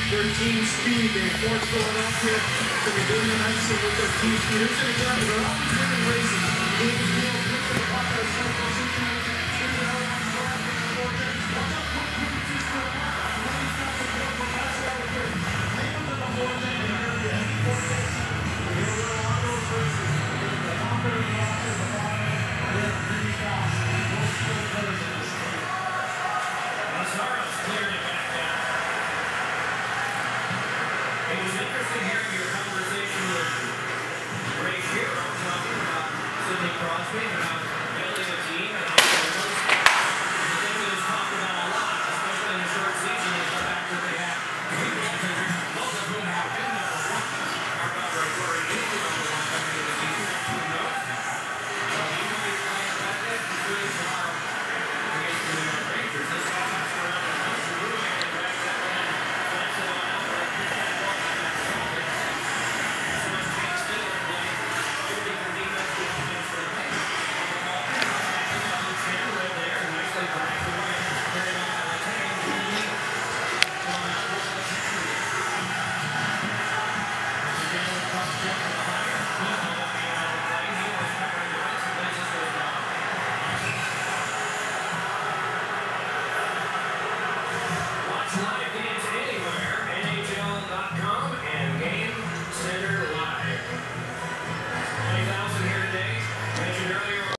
their team speed. They force Philadelphia to be doing it nicely with their team speed. It's an example. They're always winning races. Crosby,